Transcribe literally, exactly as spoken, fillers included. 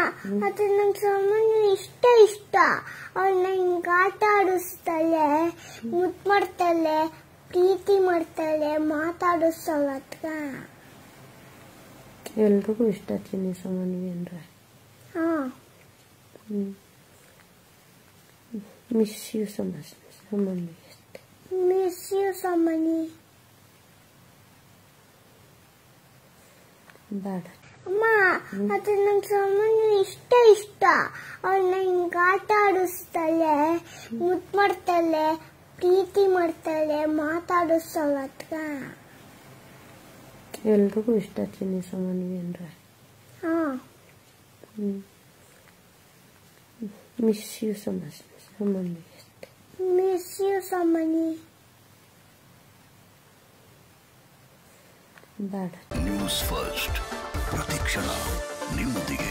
ಅದು ನನ್ನ ಸಾಮಾನ್ಯ ಇಷ್ಟ ಇಷ್ಟ ಅವಳನ್ನ ಹಿಂಗ ಆಟ ಆಡಿಸ್ತಾಳೆ, ಮುದ್ದು ಮಾಡ್ತಾಳೆ, ಪ್ರೀತಿ ಮಾಡ್ತಾಳೆ, ಮಾತಾಡಿಸ್ತಾಳೆ. ಅದ್ಕ ಎಲ್ರಿಗೂ ಇಷ್ಟ ಚಿನ್ನಿ ಸಾಮಾನ್ಯ ಅಂದ್ರೆ. ಹಾ ಮಿಸ್ ಯು ಸೊ ಮಚ್ ಸಾಮಾನ್ಯ. ಮಿಸ್ ಯು ಸಾಮಾನ್ಯ. ಬೇಡ ಅಮ್ಮ, ಅದು ನನ್ನ ಸಾಮಾನ್ಯ ಇಷ್ಟ ಇಷ್ಟ ಅವಳನ್ನ ಹಿಂಗ ಆಟ ಆಡಿಸ್ತಾಳೆ, ಮುದ್ದು ಮಾಡ್ತಾಳೆ, ಪ್ರೀತಿ ಮಾಡ್ತಾಳೆ, ಮಾತಾಡಿಸ್ತಾಳೆ. ಅದ್ಕ ಎಲ್ರಿಗೂ ಇಷ್ಟ ಚಿನ್ನಿ ಸಾಮಾನ್ಯ ಅಂದ್ರೆ. ಹಾ ಮಿಸ್ ಯು ಸೊ ಮಚ್ ಸಾಮಾನ್ಯ. ಮಿಸ್ ಯು ಸಾಮಾನ್ಯ. ಬೇಡ. ನ್ಯೂಸ್ ಫಸ್ಟ್ ಪ್ರತಿಕ್ಷಣ ನಿಮ್ಮೊಂದಿಗೆ.